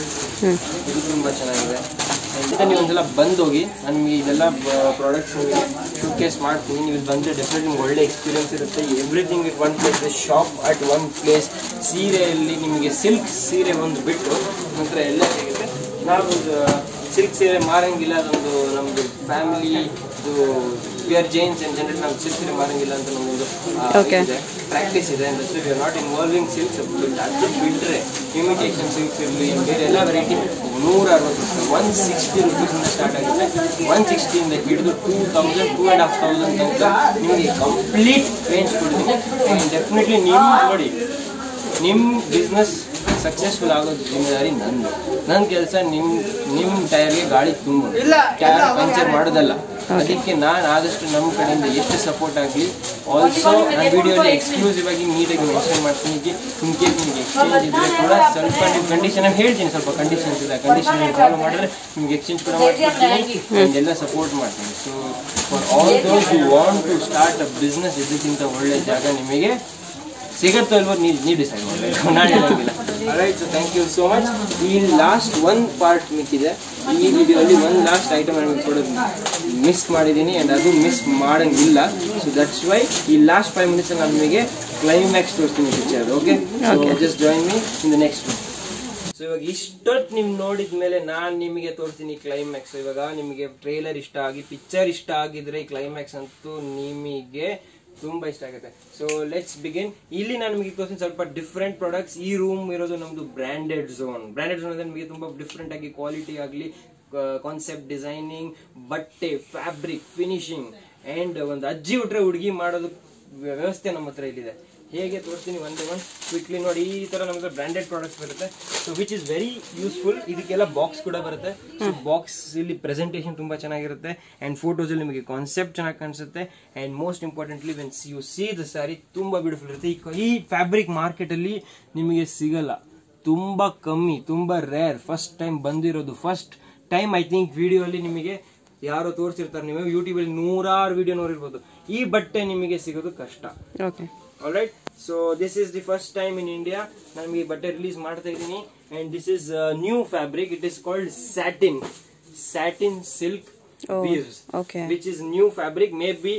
ಇದು ತುಂಬ ಚೆನ್ನಾಗಿದೆ. ಆ್ಯಂಡ್ ನೀವು ಒಂದ್ಸಲ ಬಂದೋಗಿ, ನಾನು ನಿಮಗೆ ಇದೆಲ್ಲ ಪ್ರಾಡಕ್ಟ್ಸ್ ನಿಮಗೆ ಶೋಕೇಸ್ ಮಾಡ್ತೀನಿ. ನೀವು ಬಂದರೆ ಡೆಫಿನೆಟ್ಲಿ ನಿಮ್ಗೆ ಒಳ್ಳೆ ಎಕ್ಸ್ಪೀರಿಯನ್ಸ್ ಇರುತ್ತೆ. Everything it one place, shop at one place. ಸೀರೆಯಲ್ಲಿ ನಿಮಗೆ ಸಿಲ್ಕ್ ಸೀರೆ ಒಂದು ಬಿಟ್ಟು ನಂತರ ಎಲ್ಲ ಸಿಗುತ್ತೆ. ನಾವು ಸಿಲ್ಕ್ ಸೀರೆ ಮಾರಂಗಿಲ್ಲ, ಅದೊಂದು ನಮ್ಮದು ಫ್ಯಾಮಿಲಿ ಇದು we are Jains and general ನಾವು ಸಿಲ್ಕ್ ಸೀರೆ ಮಾರಂಗಿಲ್ಲ ಅಂತ ನಮ್ಮೊಂದು ಇದೆ, ಪ್ರಾಕ್ಟೀಸ್ ಇದೆ. ಅಂದರೆ we are not involving silks. ಅದು ಬಿಟ್ಟರೆ ಇಮಿಟೇಷನ್ ಸಿಲ್ಕ್ಸ್ ಇರಲಿ, ಬೇರೆ ಎಲ್ಲ ವೆರೈಟಿ ನೂರ ಅರವತ್ತು ರೂಪಾಯಿ, ಒನ್ ಸಿಕ್ಸ್ಟಿ ರುಪೀಸಿಂದ ಸ್ಟಾರ್ಟ್ ಆಗುತ್ತೆ. ಒನ್ ಸಿಕ್ಸ್ಟಿಯಿಂದ ಹಿಡಿದು two thousand two and half thousand ತನಕ ನಿಮಗೆ ಕಂಪ್ಲೀಟ್ ರೇಂಜ್ ಕೊಡ್ತೀನಿ. ಆ್ಯಂಡ್ ಡೆಫಿನೆಟ್ಲಿ ನಿಮ್ಮ ನೋಡಿ, ನಿಮ್ಮ ಬಿಸ್ನೆಸ್ ಸಕ್ಸಸ್ಫುಲ್ ಆಗೋದು ಜಿಮ್ಮೆದಾರಿ ನಂದು. ನನ್ನ ಕೆಲಸ ನಿಮ್ಮ ನಿಮ್ಮ ಟೈರ್ಗೆ ಗಾಳಿ ತುಂಬ, ಟೈರ್ ಪಂಚರ್ ಮಾಡೋದಲ್ಲ. ಅದಕ್ಕೆ ನಾನು ಆದಷ್ಟು ನಮ್ಮ ಕಡೆಯಿಂದ ಎಷ್ಟು ಸಪೋರ್ಟ್ ಆಗಲಿ. ಆಲ್ಸೋ ನಾನು ವಿಡಿಯೋಲಿ ಎಕ್ಸ್ಕ್ಲೂಸಿವ್ ಆಗಿ ನೀಟಾಗಿ ಮೆನ್ಷನ್ ಮಾಡ್ತೀನಿ. ಇನ್ ಕೇಸ್ ನಿಮಗೆ ಎಕ್ಸ್ಚೇಂಜ್ ಇದ್ದರೆ ಕೂಡ ಸ್ವಲ್ಪ ನೀವು ಕಂಡೀಷನ್ ಹೇಳ್ತೀನಿ, ಸ್ವಲ್ಪ ಕಂಡೀಷನ್ಸ್ ಇದೆ, ಕಂಡೀಷನ್ ಫಾಲೋ ಮಾಡಿದ್ರೆ ನಿಮ್ಗೆ ಎಕ್ಸ್ಚೇಂಜ್ ಕೂಡ ಮಾಡ್ತೀನಿ, ಎಲ್ಲ ಸಪೋರ್ಟ್ ಮಾಡ್ತೀನಿ. So for all those you want to start a business, ಇದಕ್ಕಿಂತ ಒಳ್ಳೆ ಜಾಗ ನಿಮಗೆ ಸಿಗುತ್ತೋ ಇಲ್ವೋ ನೀವು ನೀವು ಡಿಸೈಡ್ ಮಾಡಬೇಕು, ನಾನು ಹೇಳೋಂಗಿಲ್ಲ. Right, so thank you so much. ಈ ಲಾಸ್ಟ್ ಒಂದು ಪಾರ್ಟ್ ಮಿಕ್ಕಿದೆ ಈ ವಿಡಿಯೋಲಿ, ಒಂದು ಲಾಸ್ಟ್ ಐಟಮ್ ನಿಮಗೆ ಕೊಡೋದು ಮಿಸ್ ಮಾಡಿದ್ದೀನಿ ಆ್ಯಂಡ್ ಅದು ಮಿಸ್ ಮಾಡೋಂಗಿಲ್ಲ. ಸೊ ದಟ್ಸ್ ವೈ ಈ ಲಾಸ್ಟ್ ಫೈವ್ ಮಿನಿಟ್ಸ್ ನಾನು ನಿಮಗೆ ಕ್ಲೈಮ್ಯಾಕ್ಸ್ ತೋರಿಸ್ತೀನಿ picture. Okay, so just join me in the next. So ಇವಾಗ ಇಷ್ಟೊತ್ತು ನೀವು ನೋಡಿದ ಮೇಲೆ ನಾನು ನಿಮಗೆ ತೋರಿಸ್ತೀನಿ ಕ್ಲೈಮ್ಯಾಕ್ಸ್. ಇವಾಗ ನಿಮಗೆ ಟ್ರೇಲರ್ ಇಷ್ಟ ಆಗಿ ಪಿಕ್ಚರ್ ಇಷ್ಟ ಆಗಿದ್ರೆ ಈ ಕ್ಲೈಮ್ಯಾಕ್ಸ್ ಅಂತೂ ನಿಮಗೆ ತುಂಬಾ ಇಷ್ಟ ಆಗುತ್ತೆ. So let's begin. ಇಲ್ಲಿ ನಾನು ನಿಮಗೆ ತೋರಿಸ್ತೀನಿ ಸ್ವಲ್ಪ ಡಿಫ್ರೆಂಟ್ ಪ್ರಾಡಕ್ಟ್ಸ್. ಈ ರೂಮ್ ಇರೋದು ನಮ್ದು ಬ್ರ್ಯಾಂಡೆಡ್ ಝೋನ್. ಬ್ರ್ಯಾಂಡೆಡ್ ಝೋನ್ ಅಂದ್ರೆ ನಿಮಗೆ ತುಂಬಾ ಡಿಫ್ರೆಂಟ್ ಆಗಿ ಕ್ವಾಲಿಟಿ ಆಗಲಿ, ಕಾನ್ಸೆಪ್ಟ್ ಡಿಸೈನಿಂಗ್, ಬಟ್ಟೆ, ಫ್ಯಾಬ್ರಿಕ್, ಫಿನಿಶಿಂಗ್ ಆ್ಯಂಡ್ ಒಂದು ಅಜ್ಜಿ ಬಿಟ್ರೆ ಹುಡುಗಿ ಮಾಡೋದು ವ್ಯವಸ್ಥೆ ನಮ್ಮ ಹತ್ರ ಇಲ್ಲಿದೆ. ಹೇಗೆ ತೋರಿಸ್ತೀನಿ ಒಂದೇ ಒಂದು ಕ್ವಿಕ್ಲಿ ನೋಡಿ. ಈ ತರ ನಮ್ಗೆ ಬ್ರ್ಯಾಂಡೆಡ್ ಪ್ರಾಡಕ್ಟ್ಸ್ ಬರುತ್ತೆ. So which is very useful. ಇದಕ್ಕೆಲ್ಲ ಬಾಕ್ಸ್ ಕೂಡ ಬರುತ್ತೆ. ಸೊ ಬಾಕ್ಸ್ ಇಲ್ಲಿ ಪ್ರೆಸೆಂಟೇಷನ್ ತುಂಬಾ ಚೆನ್ನಾಗಿರುತ್ತೆ ಆ್ಯಂಡ್ ಫೋಟೋಸ್ ಅಲ್ಲಿ ನಿಮಗೆ ಕಾನ್ಸೆಪ್ಟ್ ಚೆನ್ನಾಗಿ ಕಾಣಿಸುತ್ತೆ. And most importantly when you see the sari ತುಂಬಾ ಬ್ಯೂಟಿಫುಲ್ ಇರುತ್ತೆ. ಈ ಫ್ಯಾಬ್ರಿಕ್ ಮಾರ್ಕೆಟ್ ಅಲ್ಲಿ ನಿಮಗೆ ಸಿಗಲ್ಲ, ತುಂಬಾ ಕಮ್ಮಿ, ತುಂಬಾ ರೇರ್. ಫಸ್ಟ್ ಟೈಮ್ ಬಂದಿರೋದು, first time I think video ಅಲ್ಲಿ ನಿಮಗೆ ಯಾರೋ ತೋರಿಸಿರ್ತಾರೆ. ನೀವು ಯೂಟ್ಯೂಬ್ ಅಲ್ಲಿ ನೂರಾರು ವಿಡಿಯೋ ನೋಡಿರ್ಬೋದು. ಈ ಬಟ್ಟೆ ನಿಮಗೆ ಸಿಗೋದು ಕಷ್ಟ. Okay, alright. So this is the first time in India ನಾನು ಈ ಬಟ್ಟೆ ರಿಲೀಸ್ ಮಾಡ್ತಾ ಇದ್ದೀನಿ. And this is new fabric. It is called satin satin silk weaves, which is new fabric. Maybe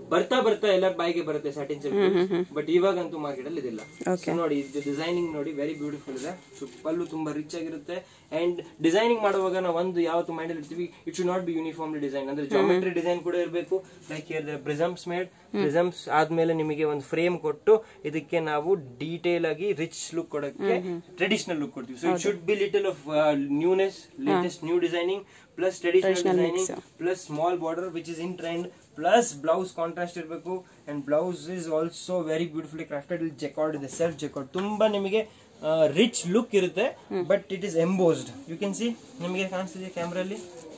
ಬರ್ತಾ ಬರ್ತಾ ಎಲ್ಲ ಬಾಯಿಗೆ ಬರುತ್ತೆ ಸ್ಯಾಟಿನ್ ಸಿಲ್ಕ್, ಬಟ್ ಇವಾಗಂತೂ ಮಾರ್ಕೆಟ್ ಅಲ್ಲಿ ಇದಿಲ್ಲ. So ನೋಡಿ ಇದು ಡಿಸೈನಿಂಗ್ ನೋಡಿ ವೆರಿ ಬ್ಯೂಟಿಫುಲ್ ಇದೆ. ಸೊ ಪಲ್ಲು ತುಂಬಾ ರಿಚ್ ಆಗಿರುತ್ತೆ. ಅಂಡ್ ಡಿಸೈನಿಂಗ್ ಮಾಡುವಾಗ ನಾವು ಒಂದು ಯಾವತ್ತು ಮೈಂಡ್ ಅಲ್ಲಿ ಇರ್ತೀವಿ, it should not be uniformly design, ಅಂದ್ರೆ ಜಾಮೆಟ್ರಿ ಡಿಸೈನ್ ಕೂಡ ಇರಬೇಕು. Like here prisms made, prisms ಆದ್ಮೇಲೆ ನಿಮಗೆ ಒಂದು ಫ್ರೇಮ್ ಕೊಟ್ಟು ಇದಕ್ಕೆ ನಾವು ಡೀಟೇಲ್ ಆಗಿ ರಿಚ್ ಲುಕ್ ಕೊಡಕ್ಕೆ ಟ್ರೆಡಿಷನಲ್ ಲುಕ್ ಕೊಡ್ತೀವಿ. So it should be little of newness, latest new designing plus traditional designing plus small border which is in trend, plus blouse contrast ಇರಬೇಕು. And blouse is also very beautifully crafted. ಇಲ್ಲಿ jacquard ಇದೆ, self jacquard, ತುಂಬಾ ನಿಮಗೆ rich look ಇರುತ್ತೆ. But it is embossed, you can see, ನಿಮಗೆ ಕಾಣಿಸ್ತಿದೆ ಕ್ಯಾಮ್ರಲ್ಲಿ.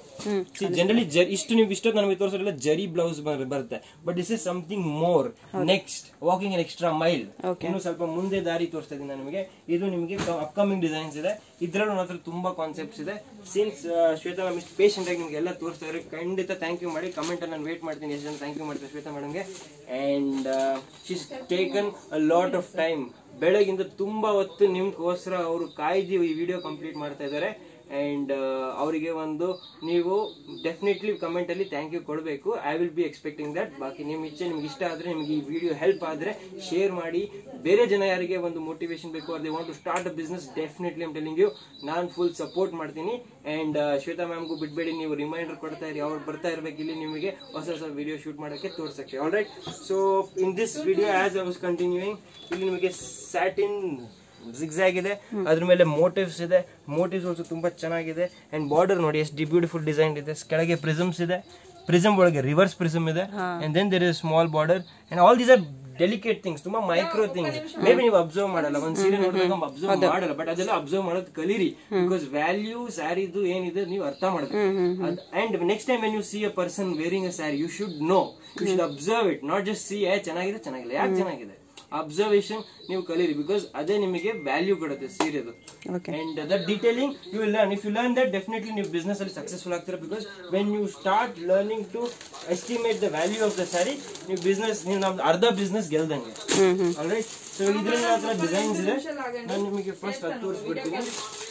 Generally ಇಷ್ಟು ನೀವು ಇಷ್ಟೊತ್ತು ನಮಗೆ ತೋರಿಸೋದಿಲ್ಲ ಜರಿ ಬ್ಲೌಸ್ ಬರುತ್ತೆ, but this is something more. Next walking an extra mile, ಇನ್ನು ಸ್ವಲ್ಪ ಮುಂದೆ ದಾರಿ ತೋರಿಸ್ತಾ ಇದ್ದೀನಿ ನಾನು ನಿಮಗೆ. ಇದು ನಿಮಗೆ ಅಪ್ಕಮಿಂಗ್ ಡಿಸೈನ್ಸ್ ಇದೆ, ಇದ್ರಲ್ಲೂ ನನ್ನ ಹತ್ರ ತುಂಬಾ ಕಾನ್ಸೆಪ್ಟ್ಸ್ ಇದೆ. ಸಿನ್ಸ್ ಶ್ವೇತಾ ಮ್ಯಾಮ್ ಇಷ್ಟು ಪೇಷಂಟ್ ಆಗಿ ನಿಮ್ಗೆ ಎಲ್ಲ ತೋರಿಸ್ತಾ ಇದ್ದಾರೆ, ಖಂಡಿತ ಥ್ಯಾಂಕ್ ಯು ಮಾಡಿ. ಕಮೆಂಟ್ ಅಲ್ಲಿ ನಾನು ವೇಟ್ ಮಾಡ್ತೀನಿ ಎಷ್ಟು ಜನ ಥ್ಯಾಂಕ್ ಯು ಮಾಡ್ತೀನಿ ಶ್ವೇತಾ ಮೇಡಮ್ಗೆ. And she's taken a lot of time, ಬೆಳಗಿಂದ ತುಂಬಾ ಹೊತ್ತು ನಿಮ್ಗೋಸ್ಕರ ಅವರು ಕಾಯ್ದು ಈ ವಿಡಿಯೋ ಕಂಪ್ಲೀಟ್ ಮಾಡ್ತಾ ಇದ್ದಾರೆ. ಅಂಡ್ ಅವರಿಗೆ ಒಂದು ನೀವು ಡೆಫಿನೆಟ್ಲಿ ಕಮೆಂಟ್ ಅಲ್ಲಿ ಥ್ಯಾಂಕ್ ಯು ಕೊಡಬೇಕು. I will be expecting that. ಬಾಕಿ ನಿಮ್ಮ ಇಚ್ಛೆ, ನಿಮ್ಗೆ ಇಷ್ಟ ಆದ್ರೆ, ನಿಮ್ಗೆ ಈ ವಿಡಿಯೋ ಹೆಲ್ಪ್ ಆದ್ರೆ ಶೇರ್ ಮಾಡಿ. ಬೇರೆ ಜನ ಯಾರಿಗೆ ಒಂದು ಮೋಟಿವೇಶನ್ ಬೇಕು, are they want to start a business, definitely I'm telling you, ನಾನು ಫುಲ್ ಸಪೋರ್ಟ್ ಮಾಡ್ತೀನಿ. ಅಂಡ್ ಶ್ವೇತಾ ಮ್ಯಾಮ್ಗೂ ಬಿಡ್ಬೇಡಿ, ನೀವು ರಿಮೈಂಡರ್ ಕೊಡ್ತಾ ಇರಿ, ಅವ್ರು ಬರ್ತಾ ಇರ್ಬೇಕು ಇಲ್ಲಿ ನಿಮಗೆ ಹೊಸ ಹೊಸ ವಿಡಿಯೋ ಶೂಟ್ ಮಾಡೋಕ್ಕೆ ತೋರ್ಸಕ್ಕೆ. All right, so in this video as I was continuing, ಇಲ್ಲಿ ನಿಮಗೆ ಸ್ಯಾಟಿನ್ ಜಿಗ್ಜಾಗ್ ಇದೆ, ಅದ್ರ ಮೇಲೆ ಮೋಟಿವ್ಸ್ ಇದೆ. ಮೋಟಿವ್ಸ್ ಆಲ್ಸೋ ತುಂಬಾ ಚೆನ್ನಾಗಿದೆ. ಅಂಡ್ ಬಾರ್ಡರ್ ನೋಡಿ ಎಷ್ಟು ಬ್ಯೂಟಿಫುಲ್ ಡಿಸೈನ್ ಇದೆ. ಕೆಳಗೆ ಪ್ರಿಸಮ್ಸ್ ಇದೆ, ಪ್ರಿಸಮ್ ಒಳಗೆ ರಿವರ್ಸ್ ಪ್ರಿಸಮ್ ಇದೆ. And then there is small border. And all these are delicate things, ತುಂಬಾ ಮೈಕ್ರೋ ಥಿಂಗ್ಸ್. ಮೇ ಬಿ ನೀವು ಅಬ್ಸರ್ವ್ ಮಾಡಲ್ಲ, ಒಂದ್ ಸೀರೆ ನೋಡ್ಬೇಕು ಅಬ್ಸರ್ವ್ ಮಾಡಲ್ಲ, ಬಟ್ ಅದೆಲ್ಲ ಅಬ್ಸರ್ವ್ ಮಾಡೋದು ಕಲೀರಿ. ಬಿಕಾಸ್ ವ್ಯಾಲ್ಯೂ ಸ್ಯಾರಿದು ಏನಿದೆ ನೀವು ಅರ್ಥ ಮಾಡಬೇಕು. And next time when you see a person wearing a sari, you should know, you should observe it, not just see ಏ ಚೆನ್ನಾಗಿದೆ ಚೆನ್ನಾಗಿಲ್ಲ, ಯಾಕೆ ಚೆನ್ನಾಗಿದೆ, ಅಬ್ಸರ್ವೇಷನ್ ನೀವು ಕಲೀರಿ. ಬಿಕಾಸ್ ಅದೇ ನಿಮಗೆ ವ್ಯಾಲ್ಯೂ ಕೊಡುತ್ತೆ ಸೀರೆದು. And that detailing you will learn. If you learn that, definitely ನೀವು ಬಿಸ್ನೆಸ್ ಅಲ್ಲಿ ಸಕ್ಸಸ್ಫುಲ್ ಆಗ್ತೀರಾ. Because when you start learning to estimate the value of the sari, ನೀವು ಬಿಸ್ನೆಸ್, ನೀವು ನಮ್ದು ಅರ್ಧ ಬಿಸ್ನೆಸ್ ಗೆಲ್ದಂಗೆ. ಆಲ್ರೈಟ್, ಸೊ ಇದ್ರಲ್ಲಿ ಹತ್ರ ಡಿಸೈನ್ಸ್ ಇದೆ, ನಾನು ನಿಮಗೆ ಫಸ್ಟ್ ಅದು ತೋರಿಸ್ಬಿಡ್ತೀನಿ.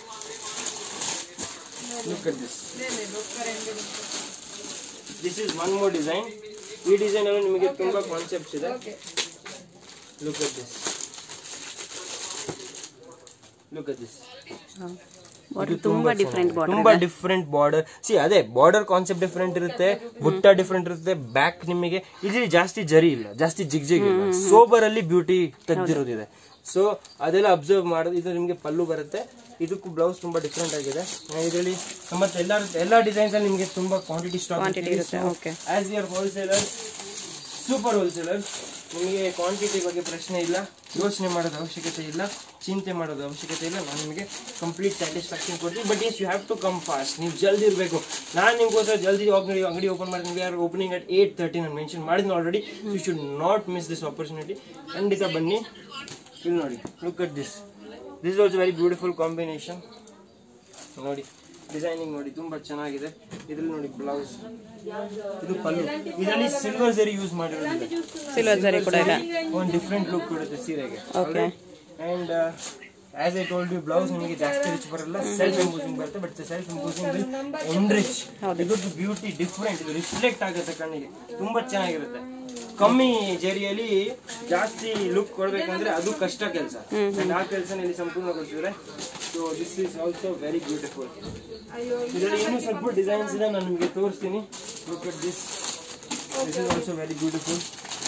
Look at this. This is one more design. ಈ ಡಿಸೈನ್ ಅಲ್ಲಿ ನಿಮಗೆ ತುಂಬಾ ಕಾನ್ಸೆಪ್ಟ್ಸ್ ಇದೆ. Look at this. Look at this. Border ತುಂಬಾ ಡಿಫರೆಂಟ್ ಬಾರ್ಡರ್, ತುಂಬಾ ಡಿಫರೆಂಟ್ ಬಾರ್ಡರ್. ಸಿ ಅದೇ ಬಾರ್ಡರ್ ಕಾನ್ಸೆಪ್ಟ್ ಡಿಫರೆಂಟ್ ಇರುತ್ತೆ, ಬುಟ್ಟ ಡಿಫರೆಂಟ್ ಇರುತ್ತೆ. ಬ್ಯಾಕ್ ನಿಮಗೆ ಇಲ್ಲಿ ಜಾಸ್ತಿ ಜರಿ ಇಲ್ಲ, ಜಾಸ್ತಿ ಜಿಗ್ ಜಿಗ್ ಇಲ್ಲ, ಸೋಬರ್ ಅಲ್ಲಿ ಬ್ಯೂಟಿ ತೆಗ್ದಿರೋದಿದೆ. ಸೊ ಅದೆಲ್ಲ ಅಬ್ಸರ್ವ್ ಮಾಡೋದು. ಇದು ನಿಮಗೆ ಪಲ್ಲು ಬರುತ್ತೆ, ಇದಕ್ಕೂ ಬ್ಲೌಸ್ ತುಂಬಾ ಡಿಫರೆಂಟ್ ಆಗಿದೆ. ಇದರಲ್ಲಿ ಮತ್ತೆ ಎಲ್ಲ ಎಲ್ಲಾ ಡಿಸೈನ್ಸ್ ಅಲ್ಲಿ ನಿಮಗೆ ತುಂಬಾ ಕ್ವಾಂಟಿಟಿ ಸ್ಟಾಕ್ ಇರುತ್ತೆ. As your wholesaler, super wholesaler, ನಿಮಗೆ ಕ್ವಾಂಟಿಟಿ ಬಗ್ಗೆ ಪ್ರಶ್ನೆ ಇಲ್ಲ, ಯೋಚನೆ ಮಾಡೋದು ಅವಶ್ಯಕತೆ ಇಲ್ಲ, ಚಿಂತೆ ಮಾಡೋದು ಅವಶ್ಯಕತೆ ಇಲ್ಲ. ನಾನು ನಿಮಗೆ ಕಂಪ್ಲೀಟ್ ಸ್ಯಾಟಿಸ್ಫ್ಯಾಕ್ಷನ್ ಕೊಡ್ತೀನಿ. But as you have to come fast, ನೀವು ಜಲ್ದಿ ಇರಬೇಕು. ನಾನು ನಿಮ್ಗೋಸ್ಕರ ಜಲ್ದಿ ಅಂಗಡಿ ಅಂಗಡಿ ಓಪನ್ ಮಾಡ್ತೀನಿ. We are opening at eight thirty, ನಾನು ಮೆನ್ಷನ್ ಮಾಡಿದ್ನು already. You should not miss this opportunity. ಖಂಡಿತ ಬನ್ನಿ. ಇಲ್ಲಿ ನೋಡಿ, look at this. This is also very beautiful combination. ನೋಡಿ ಡಿಸೈನಿಂಗ್ ನೋಡಿ ತುಂಬಾ ಚೆನ್ನಾಗಿದೆ. ಇದ್ರಲ್ಲಿ ನೋಡಿ ಬ್ಲೌಸ್, ಇದು ಪಲ್ಲು. ಇದರಲ್ಲಿ ಸಿಲ್ವರ್ ಜರಿ ಯೂಸ್ ಮಾಡಿರೋದಿದೆ, ಸಿಲ್ವರ್ ಜರಿ ಕೂಡ ಇದೆ, ಒಂದು ಡಿಫರೆಂಟ್ ಲುಕ್ ಕೊಡುತ್ತೆ ಸೀರೆಗೆ. And as I told you, blouse ನಿಮಗೆ ಜಾಸ್ತಿ ರಿಚ್ ಬರಲ್ಲ, ಸೆಲ್ಫ್ ಎಂಬೋಸಿಂಗ್ ಬರುತ್ತೆ. But self embossing will enrich. ಇದೊಂದು ಬ್ಯೂಟಿ ಡಿಫರೆಂಟ್, ಇದು ರಿಫ್ಲೆಕ್ಟ್ ಆಗುತ್ತೆ ಕಣ್ಣಿಗೆ, ತುಂಬಾ ಚೆನ್ನಾಗಿರುತ್ತೆ. ಕಮ್ಮಿ ಜರಿಯಲ್ಲಿ ಜಾಸ್ತಿ ಲುಕ್ ಕೊಡ್ಬೇಕಂದ್ರೆ ಅದು ಕಷ್ಟ ಕೆಲಸ. ಅಂಡ್ ಆ ಕೆಲಸ ಇಲ್ಲಿ ಸಂಪೂರ್ಣಗೊಳಿಸಿದ್ರೆ. So this is also very beautiful. ಇದರಲ್ಲಿ ಇನ್ನೂ ಸ್ವಲ್ಪ ಡಿಸೈನ್ಸ್ ಇದೆ, ನಾನು ನಿಮಗೆ ತೋರಿಸ್ತೀನಿ. Look at this. This is also very beautiful.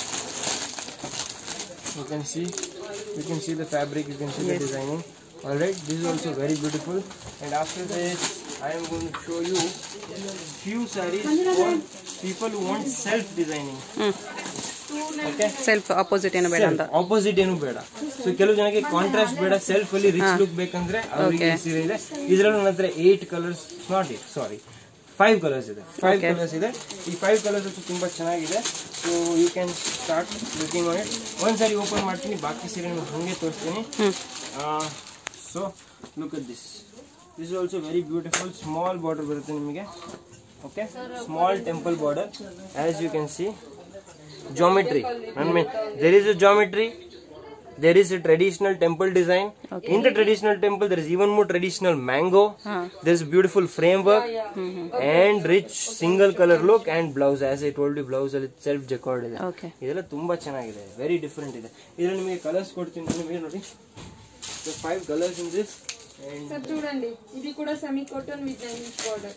You can see, you can see the fabric, you can see yes. the designing. All right, this is also very beautiful. And after this, I am going to show you few sarees for people who want self designing. Mm. Okay, self opposite ಏನು ಬೇಡ ಅಂತ. Opposite ಏನು ಬೇಡ. So ಕೆಲವು ಜನಕ್ಕೆ contrast ಬೇಡ, self ಅಲ್ಲಿ rich look ಬೇಕಂದ್ರೆ ಅವರಿಗೆ ಈ ಸೀರೆ ಇದೆ. ಇದರಲ್ಲಿ ನನ್ನ ಹತ್ರ eight colours, not eight, sorry five colours ಇದೆ. ಫೈವ್ ಕಲರ್ಸ್ ಇದೆ. ಈ ಫೈವ್ ಕಲರ್ಸ್ ತುಂಬಾ ಚೆನ್ನಾಗಿದೆ. So you can start looking on it. ಒಂದ್ಸರಿ ಓಪನ್ ಮಾಡ್ತೀನಿ, ಬಾಕಿ ಸೀರೆ ಹಂಗೆ ತೋರಿಸ್ತೀನಿ. So look at this. This is also very beautiful. Small border ಬರುತ್ತೆ ನಿಮಗೆ. Okay, small temple border. As you can see, geometry. I mean, there is a geometry, there is a traditional temple design. Okay. In the traditional temple, there is even more traditional mango. Huh. There is beautiful framework yeah, yeah. Mm-hmm. and rich single color look and blouse. As I told you, blouse ಅಲ್ಲಿ self decored ಇದೆ. Okay. ಇದೆಲ್ಲ ತುಂಬಾ ಚೆನ್ನಾಗಿದೆ. Very different ಇದೆ. ಇದರಲ್ಲಿ ನಿಮಗೆ colours ಕೊಡ್ತೀನಿ ನಾನು ನಿಮಗೆ ನೋಡಿ. The five colors in this. And sir చూడండి ఇది కూడా semi cotton with Chinese border.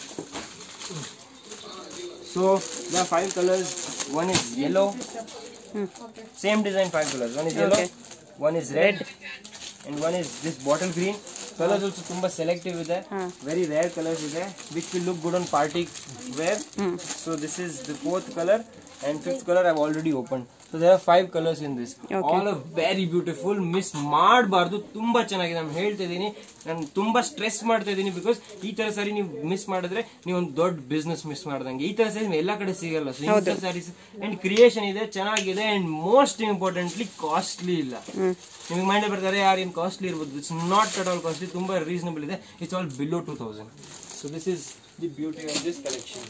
So there are five colors. One is yellow. Hmm. Okay. Same design, five colors. One is yellow, okay. One is red, and one is this bottle green. Colors also tumba selective with that. Huh. Very rare colors with that, which will look good on party wear. Hmm. So this is the fourth color, and fifth color I've already opened. So there are five colors in this. Okay. All are very beautiful. Miss ಮಾಡಬಾರದು ತುಂಬಾ ಚೆನ್ನಾಗಿದೆ ನಾನು ಹೇಳ್ತಾ ಇದೀನಿ ನಾನು ತುಂಬಾ stress ಮಾಡ್ತಾ ಇದೀನಿ ಬಿಕಾಸ್ ಈ ತರ ಸಾರಿ ನೀವು ಮಿಸ್ ಮಾಡಿದ್ರೆ ನೀವು ಒಂದು ದೊಡ್ಡ ಬಿಸ್ನೆಸ್ ಮಿಸ್ ಮಾಡ್ದಂಗೆ ಈ ತರ ಸಾರಿ ಎಲ್ಲಾ ಕಡೆ ಸಿಗಲ್ಲ ಸೊ ಇಂಥ ಸಾರೀಸ್ ಅಂಡ್ ಕ್ರಿಯೇಷನ್ ಇದೆ ಚೆನ್ನಾಗಿದೆ ಅಂಡ್ ಮೋಸ್ಟ್ ಇಂಪಾರ್ಟೆಂಟ್ಲಿ ಕಾಸ್ಟ್ಲಿ ಇಲ್ಲ ನಿಮಗೆ ಮೈಂಡ್ ಬರ್ತಾರೆ ಯಾರು ಏನು ಕಾಸ್ಟ್ಲಿ ಇರ್ಬೋದು it's not at all costly ತುಂಬಾ ರೀಸನಬಲ್ ಇದೆ it's all below two thousand so this is the beauty of this collection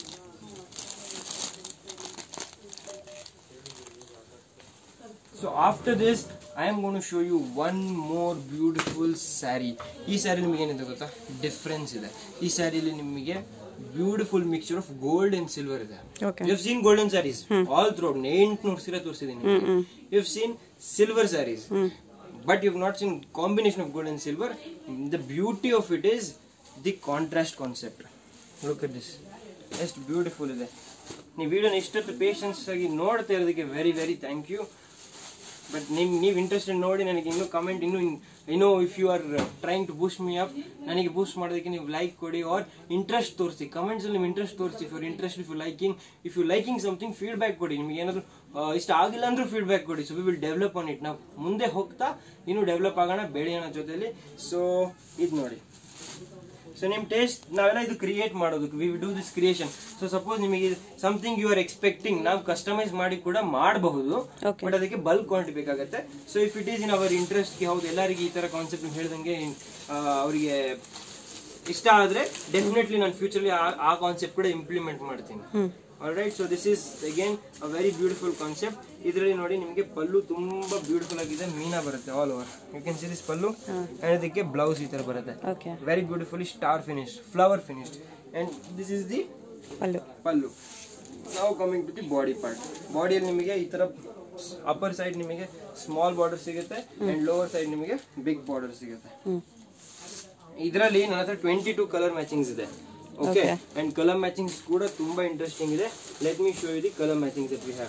So after this, I am going to show you one more beautiful saree. This saree nimage enante gotta difference ide. This saree li nimage beautiful mixture of gold and silver ide. Okay. You have seen golden sarees hmm. all throughout. ಎಂಟು ನೂರು ಸೀರೆ ತೋರಿಸಿದೀನಿ ನಿಮಗೆ. You have seen silver sarees. Hmm. But you have not seen combination of gold and silver. The beauty of it is the contrast concept. Look at this. Just beautiful ide. ನೀವು ವಿಡಿಯೋನ ಇಷ್ಟೊತ್ತು patience ಆಗಿ ನೋಡ್ತಾ ಇರೋದಕ್ಕೆ very very thank you but ನಿಮ್ ನೀವು interested ನೋಡಿ ನನಗೆ ಇನ್ನೂ ಕಮೆಂಟ್ ಇನ್ನೂ ಇನ್ನೂ if you are trying to boost me up ನನಗೆ ಬೂಸ್ಟ್ ಮಾಡೋದಕ್ಕೆ ನೀವು ಲೈಕ್ ಕೊಡಿ ಆರ್ ಇಂಟ್ರೆಸ್ಟ್ ತೋರಿಸಿ ಕಮೆಂಟ್ಸ್ ಅಲ್ಲಿ ನೀವು ಇಂಟ್ರೆಸ್ಟ್ ತೋರಿಸಿ if you interest if you liking if you liking something feedback ಕೊಡಿ ನಿಮ್ಗೆ ಏನಾದ್ರು ಇಷ್ಟ ಆಗಿಲ್ಲ ಅಂದ್ರೂ ಫೀಡ್ಬ್ಯಾಕ್ ಕೊಡಿ so we will develop on it ನಾವು ಮುಂದೆ ಹೋಗ್ತಾ ಇನ್ನೂ ಡೆವಲಪ್ ಆಗೋಣ ಬೆಳೆಯೋಣ ಜೊತೆಲಿ ಸೊ ಇದು ನೋಡಿ ಸೊ ನಿಮ್ ಟೇಸ್ಟ್ ನಾವೆಲ್ಲ ಇದು ಕ್ರಿಯೇಟ್ ಮಾಡೋದಕ್ಕೆ we do this creation so suppose ನಿಮಗೆ ಸಮಥಿಂಗ್ ಯು ಆರ್ ಎಕ್ಸ್ಪೆಕ್ಟಿಂಗ್ ನಾವು ಕಸ್ಟಮೈಸ್ ಮಾಡಿ ಕೂಡ ಮಾಡಬಹುದು ಬಟ್ ಅದಕ್ಕೆ ಬಲ್ಕ್ ಕ್ವಾಂಟಿಟಿ ಬೇಕಾಗುತ್ತೆ so if it is in our interest ಗೆ ಹೌದು ಎಲ್ಲರಿಗೆ ಈ ತರ ಕಾನ್ಸೆಪ್ಟ್ ಹೇಳ್ದಂಗೆ ಅವರಿಗೆ ಇಷ್ಟ ಆದ್ರೆ ಡೆಫಿನೆಟ್ಲಿ ನಾನು ಫ್ಯೂಚರ್ಲಿ ಆ ಕಾನ್ಸೆಪ್ಟ್ ಕೂಡ ಇಂಪ್ಲಿಮೆಂಟ್ ಮಾಡ್ತೀನಿ alright so this is again a very beautiful concept ಇದರಲ್ಲಿ ನೋಡಿ ನಿಮಗೆ ಪಲ್ಲು ತುಂಬಾ ಬ್ಯೂಟಿಫುಲ್ ಆಗಿದೆ ಮೀನಾ ಬರುತ್ತೆ all over you can see this pallu and ಇದಕ್ಕೆ ಬ್ಲೌಸ್ ಈ ತರ ಬರುತ್ತೆ very beautifully star finish flower finished and this is the pallu pallu ನಾವು coming to the body part ಬಾಡಿಯಲ್ಲಿ ನಿಮಗೆ ಈ ತರ ಅಪ್ಪರ್ ಸೈಡ್ ನಿಮಗೆ ಸ್ಮಾಲ್ ಬಾರ್ಡರ್ ಸಿಗುತ್ತೆ ಅಂಡ್ ಲೋವರ್ ಸೈಡ್ ನಿಮಗೆ ಬಿಗ್ ಬಾರ್ಡರ್ ಸಿಗುತ್ತೆ ಇದರಲ್ಲಿ ನನ್ನ ಹತ್ರ ಟ್ವೆಂಟಿ ಟೂ ಕಲರ್ ಮ್ಯಾಚಿಂಗ್ಸ್ ಇದೆ okay, okay. And color matchings kuda tumba interesting ide let me show you the color matching that we have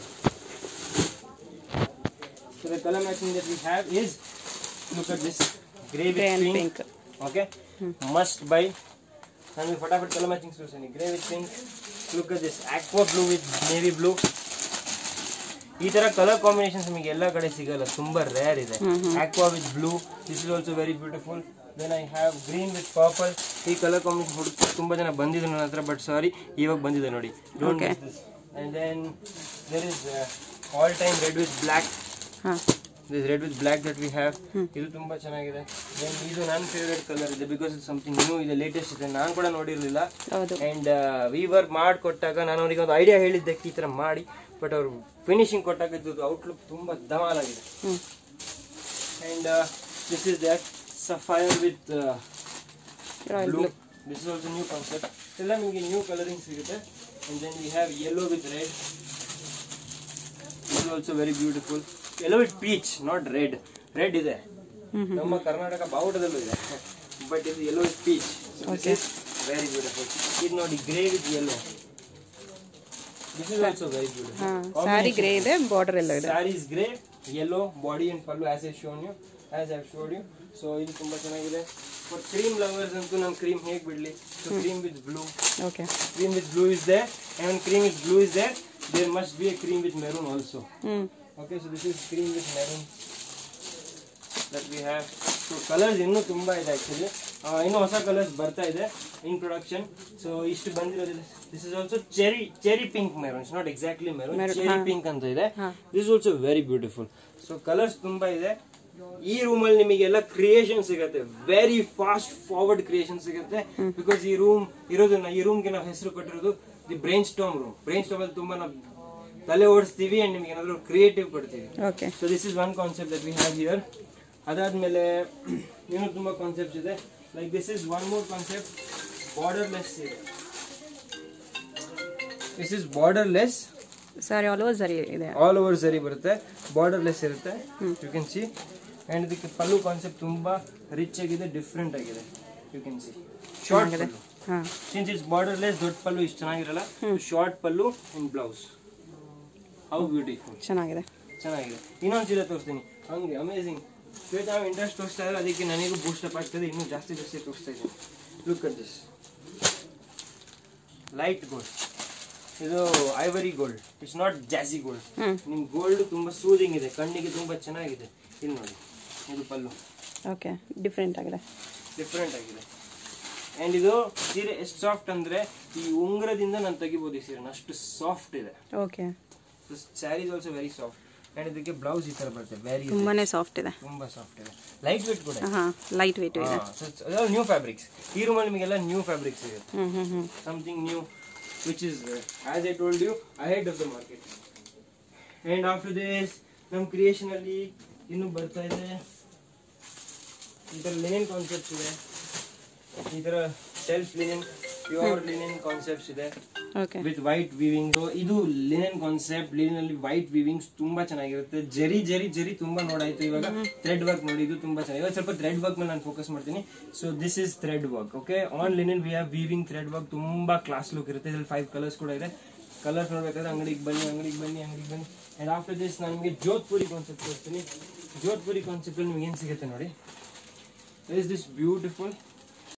so the color matching that we have is look at this grey with pink. pink okay hmm. must buy and we fatafat color matching solution grey with pink look at this aqua blue with navy blue ಈ ತರ colour combinations ನಿಮಗೆ ಎಲ್ಲ ಕಡೆ ಸಿಗಲ್ಲ ತುಂಬಾ rare ಇದೆ aqua with blue this is also very beautiful then I have green with purple ಈ colour combination ಹುಡುಕಿ ತುಂಬಾ ಜನ ಬಂದಿದ್ರು ನನ್ನ ಹತ್ರ ಬಟ್ ಸಾರಿ ಇವಾಗ ಬಂದಿದೆ ನೋಡಿ don't miss this and then there is uh, all time red with black huh. this red with black that we have ಇದು ತುಂಬಾ ಚೆನ್ನಾಗಿದೆ then ಇದು ನನ್ನ ಫೇವರೇಟ್ ಕಲರ್ ಇದೆ because it's something new ಇದೆ ಲೇಟೆಸ್ಟ್ ಇದೆ ನಾನು ಕೂಡ ನೋಡಿರಲಿಲ್ಲ and we work ಮಾಡಿ ಕೊಟ್ಟಾಗ ನಾನು ಅವರಿಗೆ ಒಂದು ಐಡಿಯಾ ಹೇಳಿದ್ದೆ ಈ ತರ ಮಾಡಿ ಬಟ್ ಅವರು ಫಿನಿಶಿಂಗ್ ಕೊಟ್ಟಾಗ ಇದು ಔಟ್ಲುಕ್ ತುಂಬಾ ಧಮಾಲ್ ಆಗಿದೆ and uh, this is that sapphire with uh, royal blue. blue this is also new concept ella nimage new coloring sigute and then we have yellow with red this is also very beautiful yellow with peach not red red ide namma karnataka bavudalallu ide but this yellow with peach so okay. this is very beautiful idu nodi grey with yellow this is also very beautiful ha saree grey ide border ella ide saree is grey yellow body and pallu as I shown you as I have showed you so ಇದು ತುಂಬಾ ಚೆನ್ನಾಗಿದೆ for cream lovers ಅಂತೂ ನಾನು cream ಹೇಗೆ ಬಿಡಲಿ so cream with blue okay cream with blue is there and when cream with blue is there there must be a cream with maroon also mm. okay so this is cream with maroon that we have so colors ಇನ್ನೂ ತುಂಬಾ ಇದೆ actually ಇನ್ನೂ ಹೊಸ colours ಬರ್ತಾ ಇದೆ in production so ಇಷ್ಟು ಬಂದಿರೋದಿಲ್ಲ this is also cherry cherry pink maroon it's not exactly maroon Mer cherry ha. pink ಅಂತ ಇದೆ ha. this is also very beautiful so colors ತುಂಬಾ ಇದೆ ಈ ರೂಮ್ ಅಲ್ಲಿ ನಿಮಗೆಲ್ಲ ಕ್ರಿಯೇಷನ್ ಸಿಗುತ್ತೆ ವೆರಿ ಫಾಸ್ಟ್ ಫಾರ್ವರ್ಡ್ ಕ್ರಿಯೇಷನ್ ಸಿಗುತ್ತೆ ಬಿಕಾಸ್ ಈ ರೂಮ್ ಇರೋದನ್ನ ಈ ರೂಮ್ಗೆ ನಾವು ಹೆಸರು ಕೊಟ್ಟಿರೋದು the brainstorm room brainstorm ಅಲ್ಲಿ ತುಂಬಾ ನಾವು ತಲೆ ಓಡಿಸ್ತೀವಿ ಅಂಡ್ ನಿಮ್ಗೆ ಏನಾದ್ರು ಕ್ರಿಯೇಟಿವ್ ಕೊಡ್ತೀವಿ. Okay. So this is one concept that we have here. ಅದಾದ್ಮೇಲೆ ಇನ್ನೂ ತುಂಬಾ ಕಾನ್ಸೆಪ್ಟ್ಸ್ ಇದೆ. Like this is one more concept, borderless ಇದೆ. This is borderless sari all over ಸರಿ ಇದೆ, ಆಲ್ ಓವರ್ ಸರಿ ಬರುತ್ತೆ, ಬಾರ್ಡರ್ಲೆಸ್ ಇರುತ್ತೆ. You can see. ಅಂಡ್ ಇದಕ್ಕೆ ಪಲ್ಲು ಕಾನ್ಸೆಪ್ಟ್ ತುಂಬಾ ರಿಚ್ ಆಗಿದೆ, ಡಿಫ್ರೆಂಟ್ ಆಗಿದೆ. You can see short pallu. Since it's borderless, ದೊಡ್ಡ ಪಲ್ಲು ಇಷ್ಟು ಚೆನ್ನಾಗಿರಲ್ಲ. Short pallu and blouse. How beautiful, ಚೆನ್ನಾಗಿದೆ ಚೆನ್ನಾಗಿದೆ. ಇನ್ನೊಂದು ಸೀರೆ ತೋರಿಸ್ತೀನಿ, ಹಂಗೆ ಅಮೇಝಿಂಗ್. ಶ್ವೇತಾ ನಾವು ಇಂಟ್ರೆಸ್ಟ್ ತೋರಿಸ್ತಾ ಇದ್ದಾರೆ, ಅದಕ್ಕೆ ನನಗೂ ಬೂಸ್ಟ್ ಅಪ್ ಆಗ್ತದೆ, ಇನ್ನೂ ಜಾಸ್ತಿ ಜಾಸ್ತಿ ತೋರಿಸ್ತಾ ಇದ್ದೀನಿ. Look at this light gold. ಇದು ivory gold, it's not jazzy gold. ನಿಮ್ ಗೋಲ್ಡ್ ತುಂಬಾ ಸೂದಿಂಗ್ ಇದೆ, ಕಣ್ಣಿಗೆ ತುಂಬಾ ಚೆನ್ನಾಗಿದೆ. ಇಲ್ಲಿ ನೋಡಿ, ಇದು ಪಲ್ಲು. ಓಕೆ, ಡಿಫ್ರೆಂಟ್ ಆಗಿದೆ, ಡಿಫ್ರೆಂಟ್ ಆಗಿದೆ. ಅಂಡ್ ಇದು ಸೀರೆ ಎಷ್ಟು ಸಾಫ್ಟ್ ಅಂದ್ರೆ ಈ ಉಂಗುರದಿಂದ ನಾನು ತೆಗಿಬಹುದು ಈ ಸೀರೆನ, ಅಷ್ಟು ಸಾಫ್ಟ್ ಇದೆ. Okay. Sari is also very soft. And ಇದಕ್ಕೆ ಬ್ಲೌಸ್ ಈ ತರ ಬರುತ್ತೆ, ವೆರಿ ತುಂಬಾನೇ ಸಾಫ್ಟ್ ಇದೆ, ತುಂಬಾ ಸಾಫ್ಟ್ ಇದೆ, ಲೈಟ್ ವೇಟ್ ಕೂಡ. ಹಾ, ಲೈಟ್ ವೇಟ್ ಇದೆ. New fabrics. ಈ ರೂಮಲ್ಲಿ ನಿಮಗೆಲ್ಲ ನ್ಯೂ ಫ್ಯಾಬ್ರಿಕ್ಸ್ ಸಿಗುತ್ತೆ. Hmm hmm hmm something new which is uh, as I told you ahead of the market. And after this ನಮ್ಮ ಕ್ರಿಯೇಷನ್ ಅಲ್ಲಿ ಇನ್ನು ಬರ್ತಾ ಇದೆ ಈ ತರ ಲಿನೆನ್ ಕಾನ್ಸೆಪ್ಟ್ಸ್ ಇದೆ, ಈ ತರ self linen, pure linen concepts ಇದೆ ಓಕೆ, ವಿತ್ ವೈಟ್ ವೀವಿಂಗ್. ಇದು ಲಿನೆನ್ ಕಾನ್ಸೆಪ್ಟ್, ಲಿನೆನ್ ಅಲ್ಲಿ ವೈಟ್ ವೀವಿಂಗ್ಸ್ ತುಂಬಾ ಚೆನ್ನಾಗಿರುತ್ತೆ. ಜರಿ ಜರಿ ಜರಿ ತುಂಬಾ ನೋಡಾಯ್ತು. ಇವಾಗ ಥ್ರೆಡ್ ವರ್ಕ್ ನೋಡಿ, ಇದು ತುಂಬಾ ಚೆನ್ನಾಗಿ. ಇವಾಗ ಸ್ವಲ್ಪ ಥ್ರೆಡ್ ವರ್ಕ್ ಮೇಲೆ ನಾನು ಫೋಕಸ್ ಮಾಡ್ತೀನಿ. So this is thread work. Okay, on linen we have weaving thread work. ತುಂಬಾ ಕ್ಲಾಸ್ ಲುಕ್ ಇರುತ್ತೆ. ಇದ್ರಲ್ಲಿ ಫೈವ್ ಕಲರ್ಸ್ ಕೂಡ ಇದೆ. ಕಲರ್ಸ್ ನೋಡ್ಬೇಕಾದ್ರೆ ಅಂಗಡಿಗೆ ಬನ್ನಿ, ಅಂಗಡಿಗೆ ಬನ್ನಿ, ಅಂಗಡಿಗೆ ಬನ್ನಿ. ಅಂಡ್ ಆಫ್ಟರ್ ದಿಸ್ ನಾನು ನಿಮಗೆ ಜೋಧ್ಪುರಿ ಕಾನ್ಸೆಪ್ಟ್ ತೋರಿಸ್ತೀನಿ. ಜೋಧ್ಪುರಿ ಕಾನ್ಸೆಪ್ಟ್ ಅಲ್ಲಿ ನಿಮ್ಗೆ ಏನ್ ಸಿಗುತ್ತೆ ನೋಡಿ. Is this beautiful